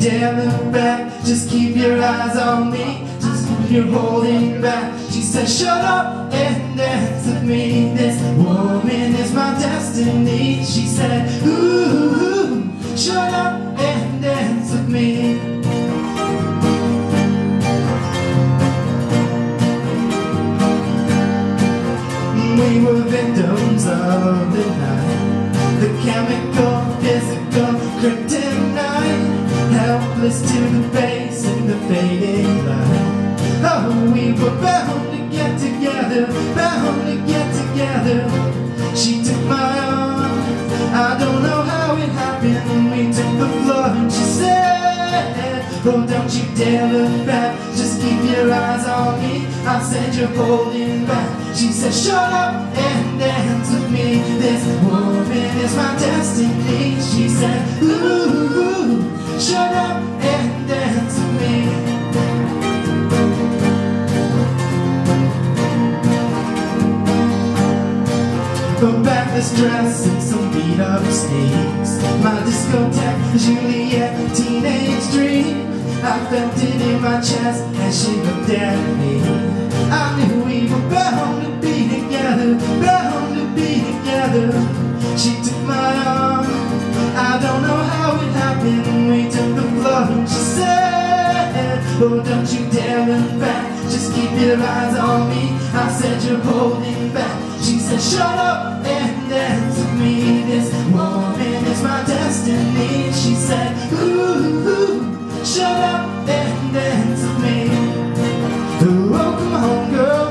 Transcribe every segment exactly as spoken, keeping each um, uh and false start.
dare look back, just keep your eyes on me. Just keep your holding back. She said, shut up and dance with me. This woman is my destiny. She said, ooh, shut up and dance with me. We were victims of the night, the chemical, physical kryptonite, helpless to the face in the fading light. Oh, we were bound to get together, bound to get together. She took my arm, I don't know how it happened. We took the floor and she said, oh, don't you dare look back, just keep your eyes on me. I said, you're holding back. She said, shut up and dance with me. This woman is my destiny. She said, ooh, shut up and dance with me. A backless dress and some beat up sneaks, my discotheque, Juliet, teenage dream. I felt it in my chest as she looked at me. I knew we were bound to be together, bound to be together. She took my arm, I don't know how it happened. We took the floor and she said, oh, don't you dare look back, just keep your eyes on me. I said, you're holding back. She said, shut up and dance with me. This woman is my destiny. She said, ooh, ooh, shut up and dance with me. Oh, come on, girl.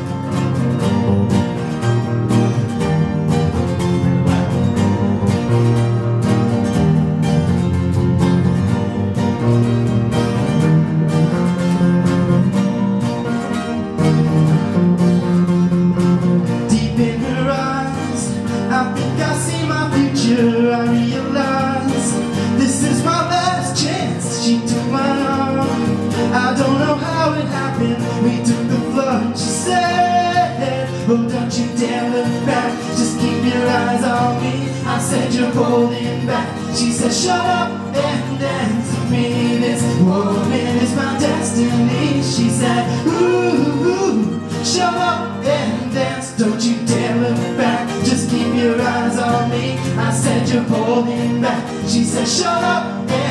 Deep in her eyes, I think I see my future. I realize this is my last chance. She took my arm, I don't know how it happened. We took the floor and she said, oh, don't you dare look back, just keep your eyes on me. I said, you're holding back. She said, shut up and dance with me. This woman is my destiny. She said, ooh, ooh, shut up and dance. Don't you dare look back, just keep your eyes on me. I said, you're holding back. She said, shut up and